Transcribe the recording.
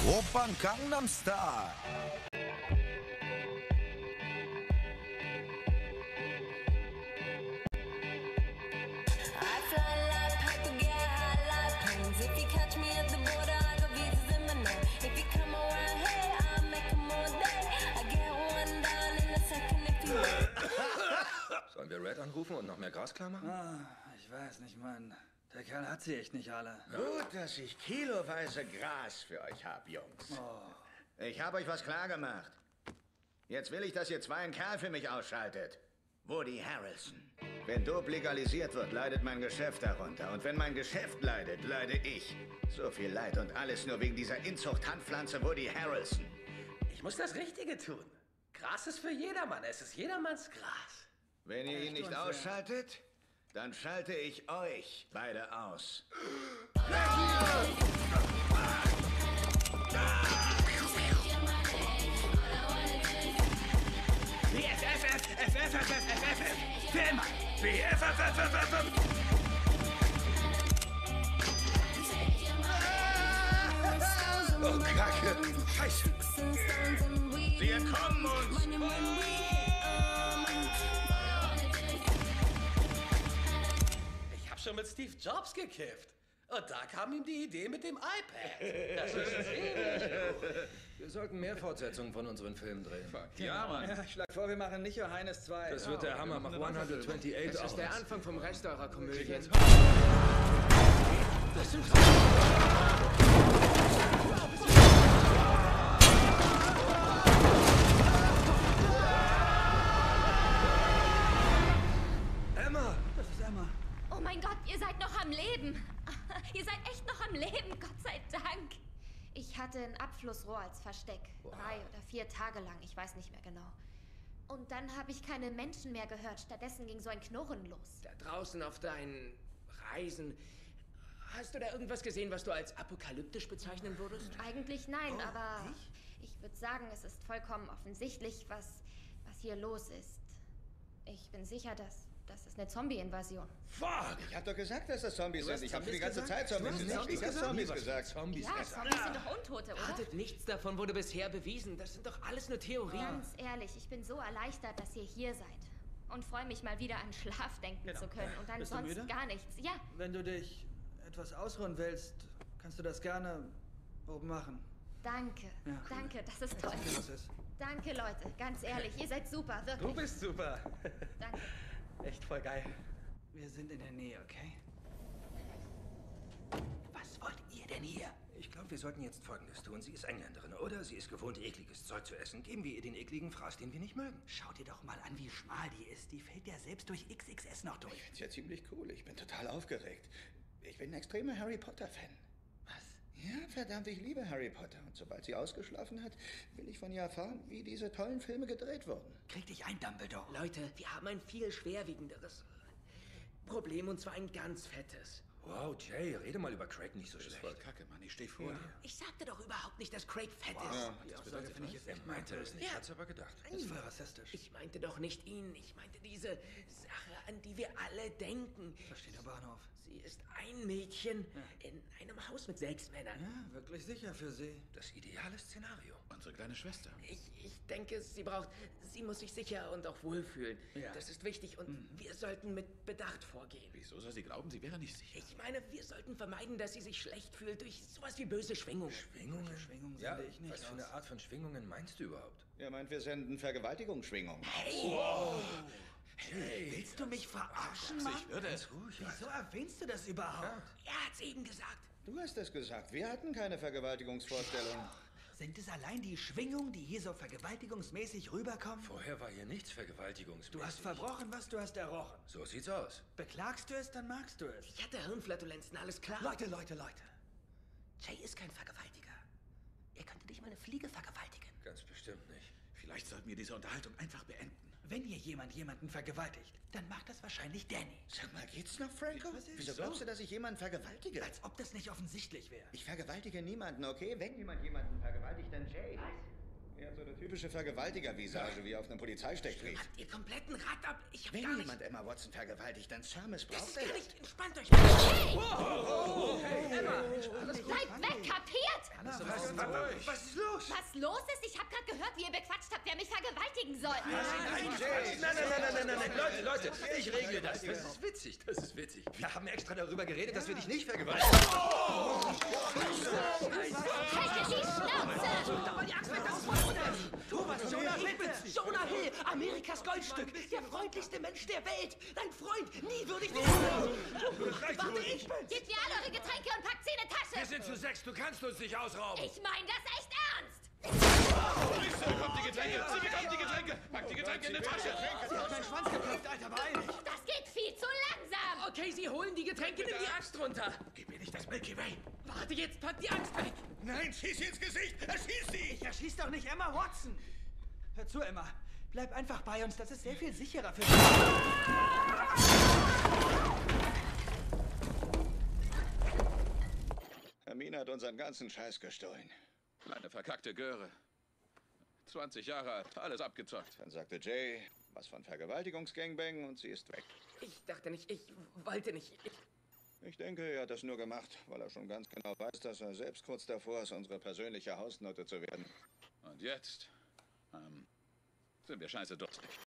Oppan Gangnam Style. Sollen wir Red anrufen und noch mehr Gras klar machen? Ich weiß nicht, Mann. Der Kerl hat sie echt nicht alle. Gut, dass ich kiloweise Gras für euch hab, Jungs. Ich habe euch was klargemacht. Jetzt will ich, dass ihr zwei einen Kerl für mich ausschaltet. Woody Harrelson. Wenn Dope legalisiert wird, leidet mein Geschäft darunter. Und wenn mein Geschäft leidet, leide ich. So viel Leid und alles nur wegen dieser Inzucht-Handpflanze Woody Harrelson. Ich muss das Richtige tun. Gras ist für jedermann. Es ist jedermanns Gras. Wenn ihr ihn nicht ausschaltet, dann schalte ich euch beide aus. Oh, Kacke! Scheiße! Sie entkommen uns! Ich habe schon mit Steve Jobs gekifft. Und da kam ihm die Idee mit dem iPad. Das ist ziemlich cool. Wir sollten mehr Fortsetzungen von unseren Filmen drehen. Ja, Mann. Ja, ich schlage vor, wir machen nicht Johannes 2. Das wird der Hammer. Mach 128 Das ist der Anfang vom Rest eurer Komödie. Emma! Das ist Emma. Oh mein Gott, ihr seid noch am Leben. Ihr seid echt noch am Leben, Gott sei Dank. Ich hatte ein Abflussrohr als Versteck. 3 oder 4 Tage lang, ich weiß nicht mehr genau. Und dann habe ich keine Menschen mehr gehört. Stattdessen ging so ein Knurren los. Da draußen auf deinen Reisen, hast du da irgendwas gesehen, was du als apokalyptisch bezeichnen würdest? Eigentlich nein, aber ich würde sagen, es ist vollkommen offensichtlich, was hier los ist. Ich bin sicher, das ist eine Zombie-Invasion. Fuck! Ich hab doch gesagt, dass das Zombies sind. Ich hab die ganze Zeit Zombies gesagt. Ich hab Zombies Zombies gesagt. Zombies Ja, Zombies sind doch Untote, oder? Wartet, nichts davon wurde bisher bewiesen. Das sind doch alles nur Theorien. Ganz ehrlich, ich bin so erleichtert, dass ihr hier seid. Und freue mich mal wieder an Schlaf denken zu können. Und dann Bist du sonst müde? gar nichts. Ja, Wenn du dich etwas ausruhen willst, kannst du das gerne oben machen. danke. Ja, cool. Danke, das ist toll. Was ist? Danke, Leute. Ganz ehrlich, ihr seid super, wirklich. Du bist super. Danke. Echt voll geil. Wir sind in der Nähe, okay? Was wollt ihr denn hier? Ich glaube, wir sollten jetzt Folgendes tun. Sie ist Engländerin, oder? Sie ist gewohnt, ekliges Zeug zu essen. Geben wir ihr den ekligen Fraß, den wir nicht mögen. Schau dir doch mal an, wie schmal die ist. Die fällt ja selbst durch XXS noch durch. Ich find's ja ziemlich cool. Ich bin total aufgeregt. Ich bin ein extremer Harry Potter-Fan. Was? Ja, verdammt, ich liebe Harry Potter. Und sobald sie ausgeschlafen hat, will ich von ihr erfahren, wie diese tollen Filme gedreht wurden. Krieg dich ein, Dumbledore. Leute, wir haben ein viel schwerwiegenderes Problem, und zwar ein ganz fettes. Wow, Jay, rede mal über Craig nicht so schlecht. Voll kacke, Mann. Ich steh vor dir. Ich sagte doch überhaupt nicht, dass Craig fett ist. Die Aussage finde ich jetzt Er echt meinte es nicht, Ja. hat's aber gedacht. Das ist voll rassistisch. Ich meinte doch nicht ihn. Ich meinte diese Sache, an die wir alle denken. Versteht der Bahnhof. Sie ist ein Mädchen in einem Haus mit 6 Männern. Ja, wirklich sicher für sie. Das ideale Szenario. Unsere kleine Schwester. Ich denke, sie muss sich sicher und auch wohlfühlen. Ja. Das ist wichtig und wir sollten mit Bedacht vorgehen. Wieso soll sie glauben, sie wäre nicht sicher? Ich meine, wir sollten vermeiden, dass sie sich schlecht fühlt durch sowas wie böse Schwingungen. Schwingungen? Schwingungen Ja, sende ich nicht was für eine aus. Art von Schwingungen meinst du überhaupt? Er meint, wir senden Vergewaltigungsschwingungen. Hey, willst du mich verarschen, Mann? Ich würde. Wieso erwähnst du das überhaupt? Er hat's eben gesagt. Du hast es gesagt. Wir hatten keine Vergewaltigungsvorstellung. Sind es allein die Schwingungen, die hier so vergewaltigungsmäßig rüberkommen? Vorher war hier nichts vergewaltigungsmäßig. Du hast verbrochen, was du hast errochen. So sieht's aus. Beklagst du es, dann magst du es. Ich hatte Hirnflatulenzen, alles klar. Leute. Jay ist kein Vergewaltiger. Er könnte dich mal eine Fliege vergewaltigen. Ganz bestimmt nicht. Vielleicht sollten wir diese Unterhaltung einfach beenden. Wenn hier jemand jemanden vergewaltigt, Dann macht das wahrscheinlich Danny. Sag mal, geht's noch, Franco? Was ist Wieso so? glaubst du, dass ich jemanden vergewaltige? Als ob das nicht offensichtlich wäre. Ich vergewaltige niemanden, okay? Wenn jemand jemanden vergewaltigt, dann Jay. Er hat so eine typische Vergewaltiger-Visage wie auf einem Polizeisteckbrief. Habt ihr kompletten Rad ab? Ich hab Wenn gar nicht... jemand Emma Watson vergewaltigt, dann Sir Das missbraucht ist er gar das. nicht... Entspannt euch. Bleibt weg, kapiert? Was ist los? Was los ist? Ich habe gerade gehört, wie ihr bequatscht habt, wer mich vergewaltigen soll. Nein, Leute, ich regle das. Das ist witzig, das ist witzig. Wir haben extra darüber geredet, dass wir dich nicht vergewaltigen. Haltet die Schnauze! Da war die Axt weg, das ist voll Thomas, Jonah Hill! Jonah Hill, Amerikas Goldstück! Der freundlichste Mensch der Welt! Dein Freund! Nie würde ich dich... Warte, ich bin's! Gebt mir alle eure Getränke und packt sie in eine Tasche! Wir sind zu 6, du kannst uns nicht ausrauben. Ich meine das echt ernst! Sie bekommt die Getränke! Sie bekommt die Getränke! Pack die Getränke in die Tasche! Sie hat meinen Schwanz geklopft, Alter, beeil dich! Das geht viel zu langsam! Okay, sie holen die Getränke, nimm die Axt runter! Gib mir nicht das Milky Way. Warte, jetzt pack die Axt weg! Nein, schieß sie ins Gesicht! Erschieß sie! Ich erschieß doch nicht Emma Watson! Hör zu, Emma. Bleib einfach bei uns, das ist sehr viel sicherer für dich. Hermine hat unseren ganzen Scheiß gestohlen. Kleine verkackte Göre. 20 Jahre alt, alles abgezockt. Dann sagte Jay was von Vergewaltigungsgangbang und sie ist weg. Ich dachte nicht, ich wollte nicht... Ich denke, er hat das nur gemacht, weil er schon ganz genau weiß, dass er selbst kurz davor ist, unsere persönliche Hausnote zu werden. Und jetzt sind wir scheiße durstig.